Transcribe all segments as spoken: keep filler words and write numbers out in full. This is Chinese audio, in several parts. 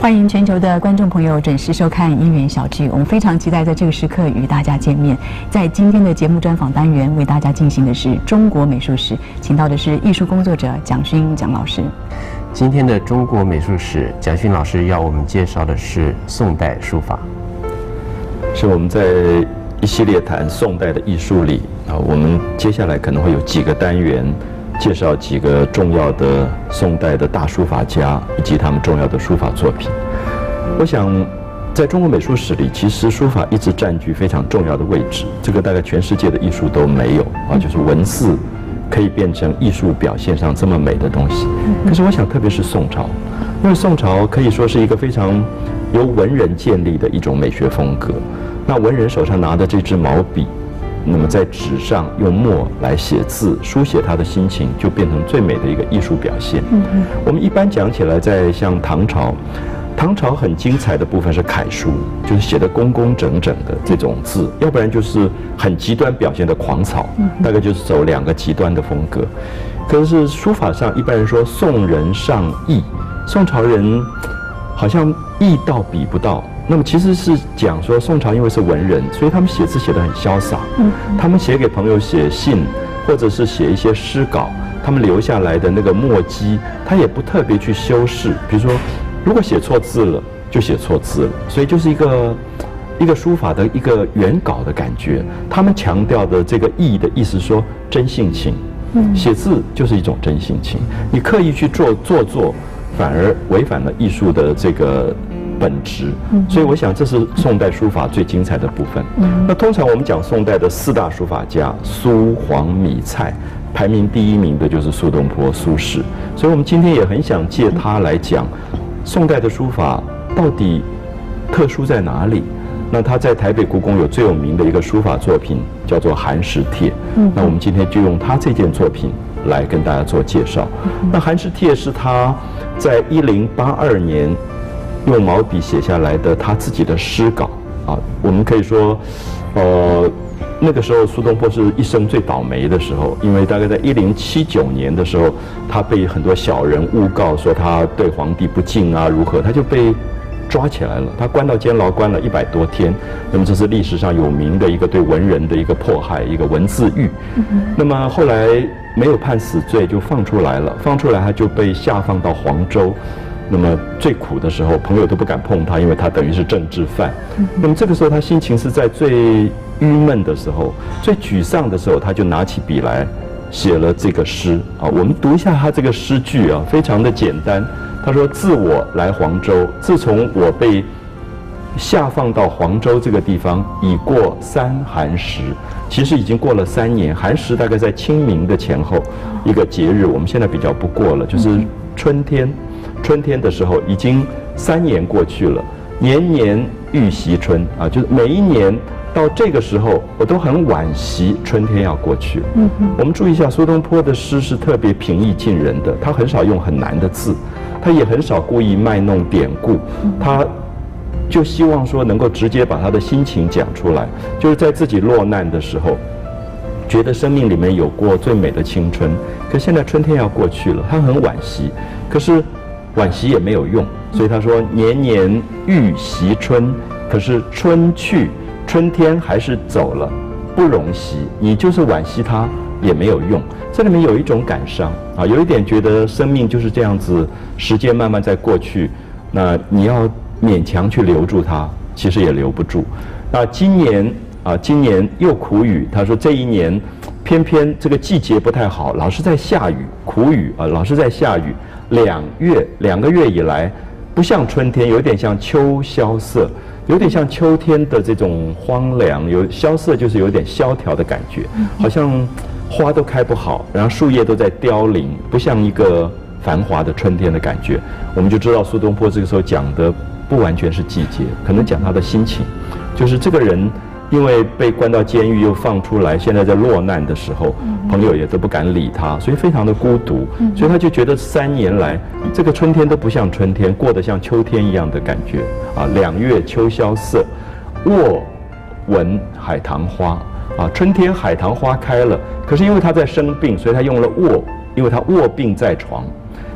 欢迎全球的观众朋友准时收看《因缘小聚》，我们非常期待在这个时刻与大家见面。在今天的节目专访单元，为大家进行的是中国美术史，请到的是艺术工作者蒋勋蒋老师。 今天的中国美术史，蒋勋老师要我们介绍的是宋代书法。 是我们在一系列谈宋代的艺术里啊，我们接下来可能会有几个单元。介绍几个重要的宋代的大书法家以及他们重要的书法作品。我想，在中国美术史里，其实书法一直占据非常重要的位置。这个大概全世界的艺术都没有啊，就是文字可以变成艺术表现上这么美的东西。可是我想，特别是宋朝，因为宋朝可以说是一个非常由文人建立的一种美学风格。那文人手上拿的这支毛笔，那么在纸上用墨来写字，书写他的心情，就变成最美的一个艺术表现。嗯嗯，我们一般讲起来，在像唐朝，唐朝很精彩的部分是楷书，就是写的工工整整的这种字，要不然就是很极端表现的狂草，大概就是走两个极端的风格。可是书法上，一般人说宋人尚意，宋朝人好像意到比不到。那么其实是讲说，宋朝因为是文人，所以他们写字写得很潇洒。嗯，他们写给朋友写信，或者是写一些诗稿，他们留下来的那个墨迹，他也不特别去修饰。比如说，如果写错字了，就写错字了。所以就是一个一个书法的一个原稿的感觉。他们强调的这个意的意思说真性情。嗯，写字就是一种真性情。你刻意去做做作，反而违反了艺术的这个本质，所以我想这是宋代书法最精彩的部分。那通常我们讲宋代的四大书法家，苏、黄、米、蔡，排名第一名的就是苏东坡、苏轼。所以我们今天也很想借他来讲，宋代的书法到底特殊在哪里？那他在台北故宫有最有名的一个书法作品，叫做《寒食帖》。那我们今天就用他这件作品来跟大家做介绍。那《寒食帖》是他在一零八二年用毛笔写下来的他自己的诗稿啊，我们可以说，呃，那个时候苏东坡是一生最倒霉的时候，因为大概在一零七九年的时候，他被很多小人诬告说他对皇帝不敬啊，如何，他就被抓起来了，他关到监牢关了一百多天。那么这是历史上有名的一个对文人的一个迫害，一个文字狱。那么后来没有判死罪，就放出来了，放出来他就被下放到黄州。那么最苦的时候，朋友都不敢碰他，因为他等于是政治犯。那么这个时候，他心情是在最郁闷的时候、最沮丧的时候，他就拿起笔来写了这个诗啊。我们读一下他这个诗句啊，非常的简单。他说：“自我来黄州，自从我被下放到黄州这个地方，已过三寒食。其实已经过了三年，寒食大概在清明的前后一个节日，我们现在比较不过了，就是春天。”春天的时候，已经三年过去了，年年欲惜春啊，就是每一年到这个时候，我都很惋惜春天要过去。嗯，我们注意一下，苏东坡的诗是特别平易近人的，他很少用很难的字，他也很少故意卖弄典故，他就希望说能够直接把他的心情讲出来，就是在自己落难的时候，觉得生命里面有过最美的青春，可现在春天要过去了，他很惋惜，可是惋惜也没有用，所以他说年年欲惜春，可是春去，春天还是走了，不容惜。你就是惋惜它也没有用。这里面有一种感伤啊，有一点觉得生命就是这样子，时间慢慢在过去，那你要勉强去留住它，其实也留不住。那今年啊，今年又苦雨，他说这一年偏偏这个季节不太好，老是在下雨，苦雨啊，老是在下雨。两月两个月以来，不像春天，有点像秋萧瑟，有点像秋天的这种荒凉，有萧瑟就是有点萧条的感觉，好像花都开不好，然后树叶都在凋零，不像一个繁华的春天的感觉。我们就知道苏东坡这个时候讲的不完全是季节，可能讲他的心情，就是这个人因为被关到监狱又放出来，现在在落难的时候，朋友也都不敢理他，所以非常的孤独，所以他就觉得三年来这个春天都不像春天，过得像秋天一样的感觉啊。两月秋萧瑟，卧闻海棠花啊，春天海棠花开了，可是因为他在生病，所以他用了卧，因为他卧病在床。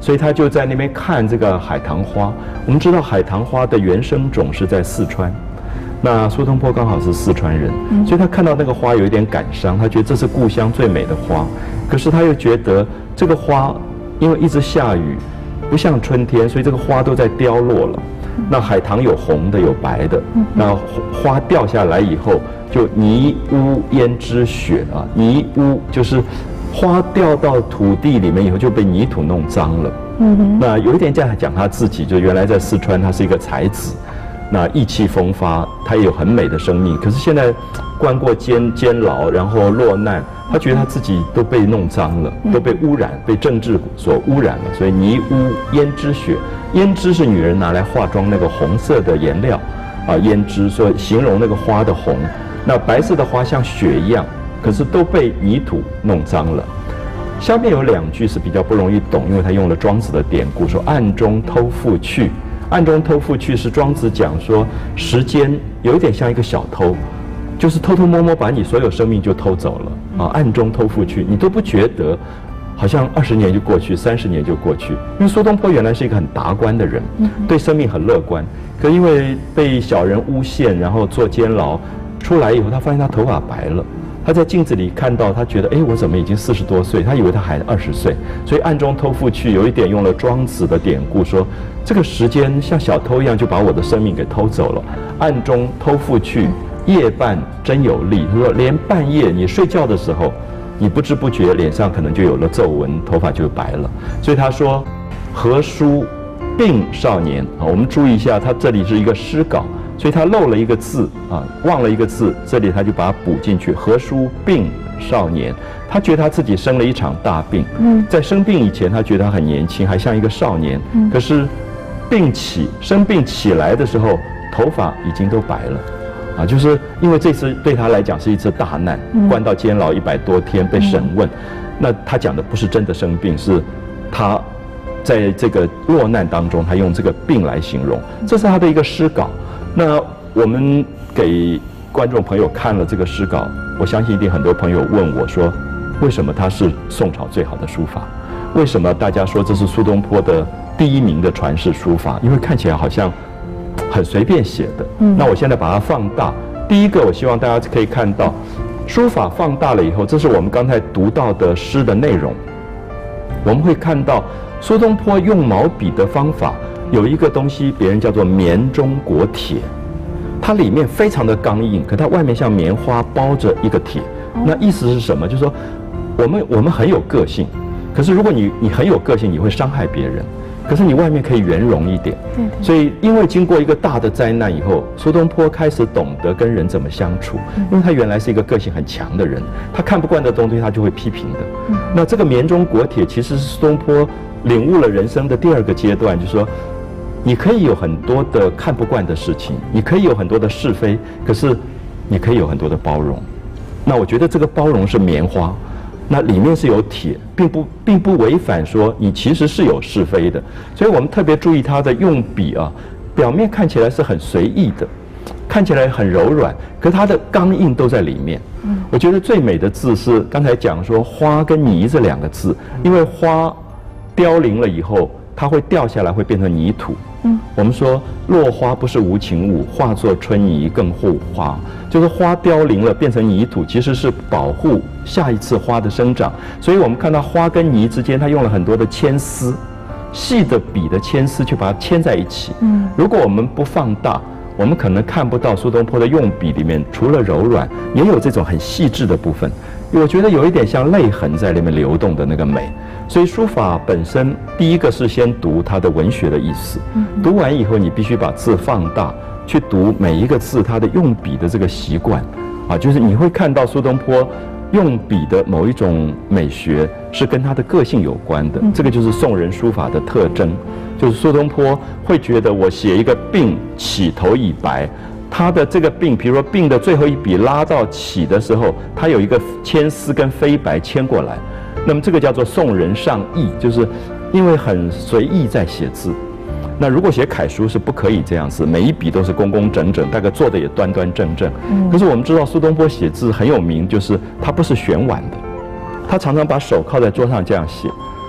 所以他就在那边看这个海棠花。我们知道海棠花的原生种是在四川，那苏东坡刚好是四川人，所以他看到那个花有一点感伤，他觉得这是故乡最美的花，可是他又觉得这个花因为一直下雨，不像春天，所以这个花都在凋落了。那海棠有红的有白的，那花掉下来以后就泥污胭脂雪啊，泥污就是花掉到土地里面以后就被泥土弄脏了。嗯，那有一点这样讲他自己，就原来在四川他是一个才子，那意气风发，他也有很美的生命，可是现在关过监监牢，然后落难，他觉得他自己都被弄脏了，都被污染，被政治所污染了，所以泥污胭脂雪，胭脂是女人拿来化妆那个红色的颜料啊，胭脂所以形容那个花的红，那白色的花像雪一样，可是都被泥土弄脏了。下面有两句是比较不容易懂，因为他用了庄子的典故，说暗中偷复去。暗中偷复去是庄子讲说时间有一点像一个小偷，就是偷偷摸摸把你所有生命就偷走了啊！暗中偷复去，你都不觉得，好像二十年就过去，三十年就过去。因为苏东坡原来是一个很达观的人，对生命很乐观，可因为被小人诬陷，然后坐监牢，出来以后他发现他头发白了。他在镜子里看到，他觉得，哎，我怎么已经四十多岁？他以为他还二十岁，所以暗中偷复去，有一点用了庄子的典故，说这个时间像小偷一样，就把我的生命给偷走了。暗中偷复去，夜半真有力。他说，连半夜你睡觉的时候，你不知不觉脸上可能就有了皱纹，头发就白了。所以他说，何书病少年啊，我们注意一下，他这里是一个诗稿。所以他漏了一个字啊，忘了一个字，这里他就把它补进去。何书病少年，他觉得他自己生了一场大病。嗯，在生病以前，他觉得他很年轻，还像一个少年。嗯，可是病起生病起来的时候，头发已经都白了，啊，就是因为这次对他来讲是一次大难，关到监牢一百多天被审问。那他讲的不是真的生病，是他在这个落难当中，他用这个病来形容。这是他的一个诗稿。那我们给观众朋友看了这个诗稿，我相信一定很多朋友问我说，为什么它是宋朝最好的书法？为什么大家说这是苏东坡的第一名的传世书法？因为看起来好像很随便写的。嗯，那我现在把它放大。第一个，我希望大家可以看到，书法放大了以后，这是我们刚才读到的诗的内容。我们会看到苏东坡用毛笔的方法。有一个东西，别人叫做棉中裹铁，它里面非常的刚硬，可它外面像棉花包着一个铁。那意思是什么？就是说，我们我们很有个性，可是如果你你很有个性，你会伤害别人，可是你外面可以圆融一点。对对。所以，因为经过一个大的灾难以后，苏东坡开始懂得跟人怎么相处，因为他原来是一个个性很强的人，他看不惯的东西他就会批评的。嗯。那这个棉中裹铁其实是苏东坡领悟了人生的第二个阶段，就是说。你可以有很多的看不惯的事情，你可以有很多的是非，可是你可以有很多的包容。那我觉得这个包容是棉花，那里面是有铁，并不并不违反说你其实是有是非的。所以我们特别注意它的用笔啊，表面看起来是很随意的，看起来很柔软，可是它的刚硬都在里面。嗯，我觉得最美的字是刚才讲说花跟泥这两个字，因为花凋零了以后，它会掉下来，会变成泥土。嗯，我们说落花不是无情物，化作春泥更护花，就是花凋零了变成泥土，其实是保护下一次花的生长。所以我们看到花跟泥之间，它用了很多的牵丝，细的笔的牵丝去把它牵在一起。嗯，如果我们不放大，我们可能看不到苏东坡的用笔里面除了柔软，也有这种很细致的部分。我觉得有一点像泪痕在里面流动的那个美。所以书法本身，第一个是先读它的文学的意思，读完以后你必须把字放大，去读每一个字它的用笔的这个习惯，啊，就是你会看到苏东坡用笔的某一种美学是跟他的个性有关的，这个就是宋人书法的特征，就是苏东坡会觉得我写一个病起头已白。他的这个病，比如说病的最后一笔拉到起的时候，他有一个牵丝跟飞白牵过来，那么这个叫做宋人上意，就是因为很随意在写字。那如果写楷书是不可以这样子，每一笔都是工工整整，大概做的也端端正正。可是我们知道苏东坡写字很有名，就是他不是旋腕的，他常常把手靠在桌上这样写。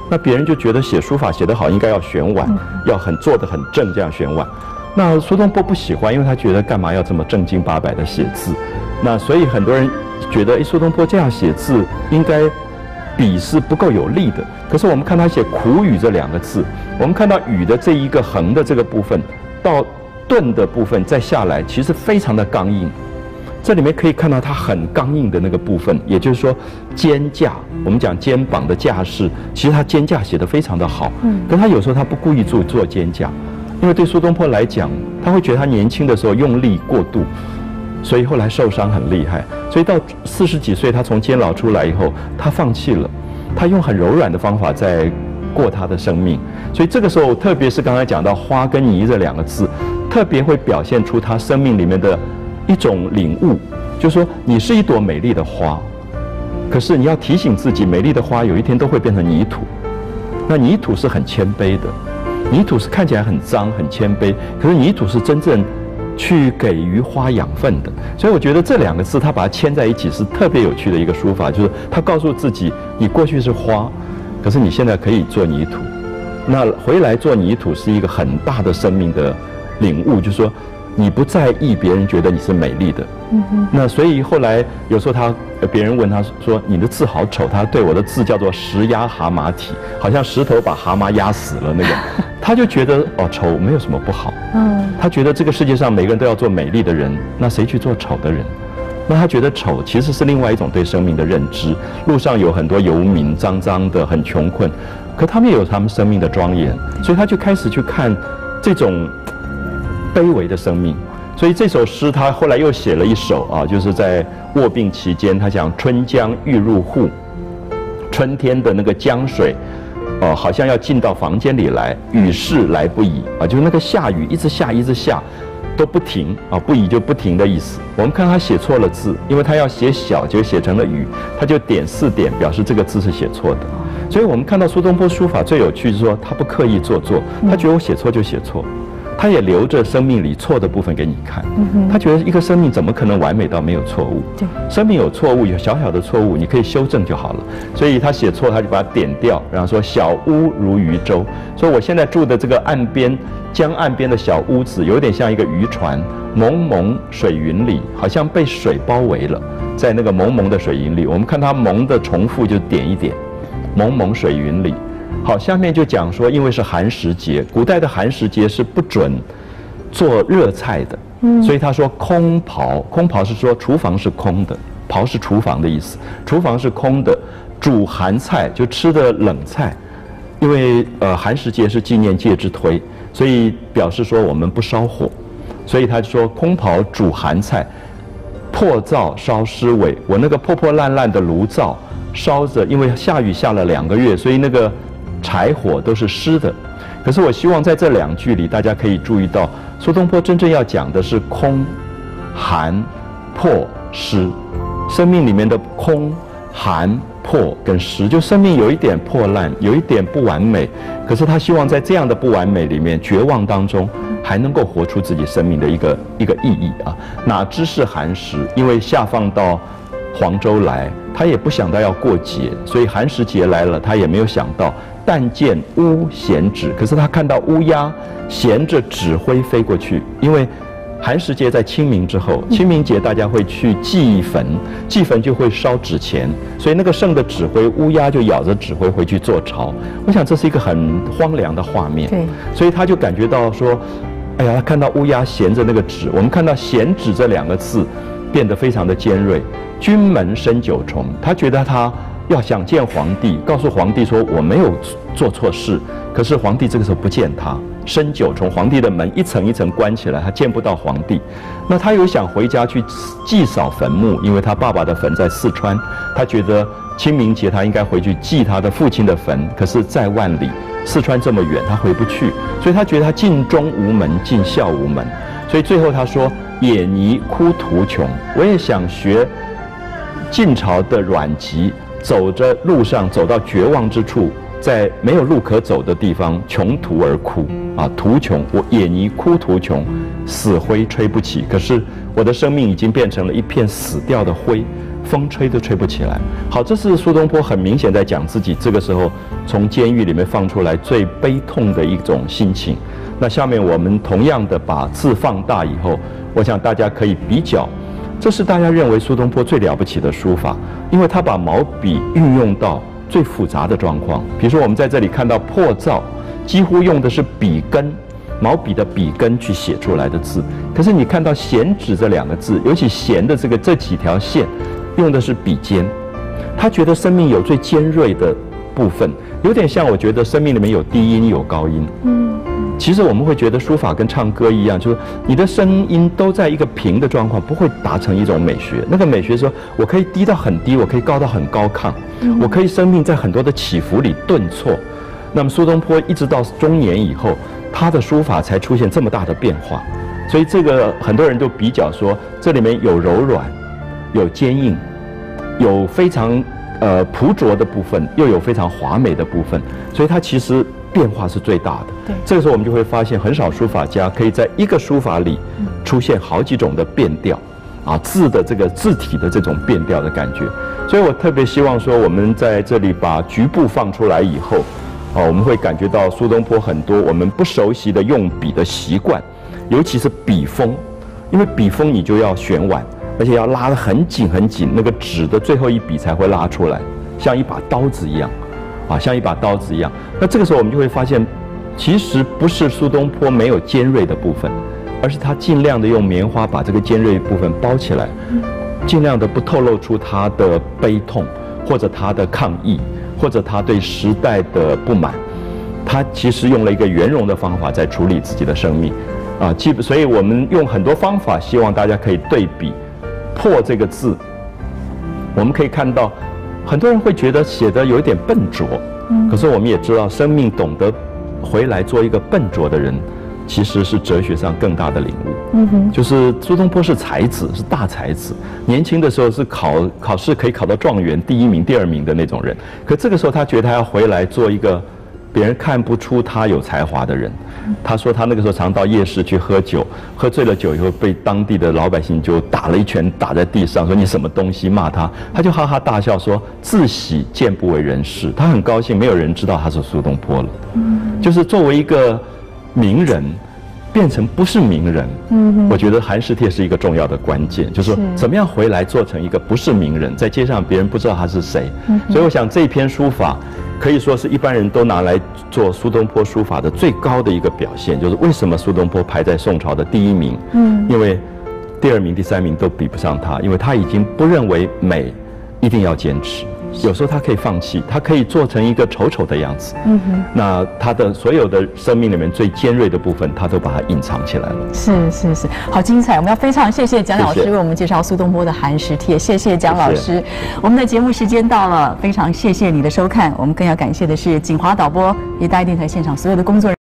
那别人就觉得写书法写得好应该要选碗，要很做得很正，这样选碗。那苏东坡不喜欢，因为他觉得干嘛要这么正经八百的写字？那所以很多人觉得，哎，苏东坡这样写字应该笔是不够有力的。可是我们看他写苦雨这两个字，我们看到雨的这一个横的这个部分，到顿的部分再下来，其实非常的刚硬。这里面可以看到它很刚硬的那个部分，也就是说肩架，我们讲肩膀的架势，其实他肩架写得非常的好。嗯，可他有时候他不故意做做肩架，因为对苏东坡来讲，他会觉得他年轻的时候用力过度，所以后来受伤很厉害。所以到四十几岁，他从监牢出来以后，他放弃了，他用很柔软的方法在过他的生命。所以这个时候，特别是刚才讲到花跟泥这两个字，特别会表现出他生命里面的一种领悟，就是说你是一朵美丽的花，可是你要提醒自己，美丽的花有一天都会变成泥土。那泥土是很谦卑的，泥土是看起来很脏很谦卑，可是泥土是真正去给予花养分的。所以我觉得这两个字他把它牵在一起是特别有趣的一个书法，就是他告诉自己，你过去是花，可是你现在可以做泥土。那回来做泥土是一个很大的生命的领悟，就是说你不在意别人觉得你是美丽的。嗯哼。那所以后来有时候他别人问他说你的字好丑，他对我的字叫做石压蛤蟆体，好像石头把蛤蟆压死了那个，他就觉得哦丑没有什么不好。嗯。他觉得这个世界上每个人都要做美丽的人，那谁去做丑的人？那他觉得丑其实是另外一种对生命的认知。路上有很多游民，脏脏的，很穷困，可他们也有他们生命的庄严，所以他就开始去看这种卑微的生命。所以这首诗他后来又写了一首啊，就是在卧病期间，他讲春江欲入户，春天的那个江水，哦、呃，好像要进到房间里来，雨势来不已啊，就是那个下雨一直下一直下都不停啊，不已就不停的意思。我们看他写错了字，因为他要写小就写成了雨，他就点四点表示这个字是写错的。所以我们看到苏东坡书法最有趣，就是说他不刻意做作，他觉得我写错就写错。他也留着生命里错的部分给你看，他觉得一个生命怎么可能完美到没有错误？对，生命有错误，有小小的错误，你可以修正就好了。所以他写错，他就把它点掉，然后说小屋如渔舟，说我现在住的这个岸边江岸边的小屋子，有点像一个渔船，蒙蒙水云里，好像被水包围了，在那个蒙蒙的水云里，我们看它蒙的重复就点一点，蒙蒙水云里。好，下面就讲说，因为是寒食节，古代的寒食节是不准做热菜的，嗯，所以他说空庖，空庖是说厨房是空的，庖是厨房的意思，厨房是空的，煮寒菜就吃的冷菜，因为呃寒食节是纪念介之推，所以表示说我们不烧火，所以他就说空庖煮寒菜，破灶烧尸尾，我那个破破烂烂的炉灶烧着，因为下雨下了两个月，所以那个柴火都是湿的。可是我希望在这两句里，大家可以注意到，苏东坡真正要讲的是空、寒、破、湿。生命里面的空、寒、破跟湿，就生命有一点破烂，有一点不完美。可是他希望在这样的不完美里面，绝望当中，还能够活出自己生命的一个一个意义啊！哪知是寒食，因为下放到黄州来，他也不想到要过节，所以寒食节来了，他也没有想到。但见乌衔指，可是他看到乌鸦衔着纸灰飞过去，因为寒食节在清明之后，清明节大家会去祭坟，祭坟就会烧纸钱，所以那个剩的纸灰，乌鸦就咬着纸灰回去做巢。我想这是一个很荒凉的画面，对，所以他就感觉到说，哎呀，他看到乌鸦衔着那个纸，我们看到衔纸这两个字变得非常的尖锐。君门深九重，他觉得他要想见皇帝，告诉皇帝说我没有做错事，可是皇帝这个时候不见他，深九重，皇帝的门一层一层关起来，他见不到皇帝。那他有想回家去祭扫坟墓，因为他爸爸的坟在四川，他觉得清明节他应该回去祭他的父亲的坟，可是在万里，四川这么远，他回不去，所以他觉得他尽忠无门，尽孝无门，所以最后他说野泥枯途穷，我也想学晋朝的阮籍。走着路上走到绝望之处，在没有路可走的地方穷途而哭啊！途穷，我野泥枯途穷，死灰吹不起。可是我的生命已经变成了一片死掉的灰， 风吹都吹不起来。好，这是苏东坡很明显在讲自己这个时候从监狱里面放出来最悲痛的一种心情。那下面我们同样的把字放大以后，我想大家可以比较，这是大家认为苏东坡最了不起的书法，因为他把毛笔运用到最复杂的状况。比如说我们在这里看到破造，几乎用的是笔根，毛笔的笔根去写出来的字。可是你看到闲指这两个字，尤其闲的这个这几条线，用的是笔尖。他觉得生命有最尖锐的部分，有点像我觉得生命里面有低音有高音。嗯。其实我们会觉得书法跟唱歌一样，就是你的声音都在一个平的状况，不会达成一种美学。那个美学说，我可以低到很低，我可以高到很高亢，我可以生命在很多的起伏里顿挫。那么苏东坡一直到中年以后，他的书法才出现这么大的变化。所以这个很多人都比较说，这里面有柔软，有坚硬，有非常呃朴拙的部分，又有非常华美的部分。所以它其实变化是最大的。对，这个时候我们就会发现，很少书法家可以在一个书法里出现好几种的变调，啊，字的这个字体的这种变调的感觉。所以我特别希望说，我们在这里把局部放出来以后，啊，我们会感觉到苏东坡很多我们不熟悉的用笔的习惯，尤其是笔锋，因为笔锋你就要旋挽，而且要拉得很紧很紧，那个纸的最后一笔才会拉出来，像一把刀子一样。啊，像一把刀子一样。那这个时候我们就会发现，其实不是苏东坡没有尖锐的部分，而是他尽量的用棉花把这个尖锐部分包起来，尽量的不透露出他的悲痛，或者他的抗议，或者他对时代的不满。他其实用了一个圆融的方法在处理自己的生命。啊，基本，所以我们用很多方法，希望大家可以对比破这个字，我们可以看到。很多人会觉得写得有一点笨拙，可是我们也知道，生命懂得回来做一个笨拙的人，其实是哲学上更大的领悟。嗯哼，就是苏东坡是才子，是大才子，年轻的时候是考考试可以考到状元第一名、第二名的那种人，可这个时候他觉得他要回来做一个别人看不出他有才华的人。他说他那个时候常到夜市去喝酒，喝醉了酒以后被当地的老百姓就打了一拳打在地上，说你什么东西，骂他，他就哈哈大笑说自喜见不为人事，他很高兴没有人知道他是苏东坡了。就是作为一个名人变成不是名人，我觉得寒食帖是一个重要的关键，就是说怎么样回来做成一个不是名人，在街上别人不知道他是谁。所以我想这篇书法可以说是一般人都拿来做苏东坡书法的最高的一个表现，就是为什么苏东坡排在宋朝的第一名？嗯，因为第二名、第三名都比不上他，因为他已经不认为美一定要坚持，有时候他可以放弃，他可以做成一个丑丑的样子。嗯哼，那他的所有的生命里面最尖锐的部分，他都把它隐藏起来了。是是是，好精彩！我们要非常谢谢蒋老师为我们介绍苏东坡的寒食帖，谢谢蒋老师。谢谢。我们的节目时间到了，非常谢谢你的收看，我们更要感谢的是锦华导播以及大爱电台现场所有的工作人员。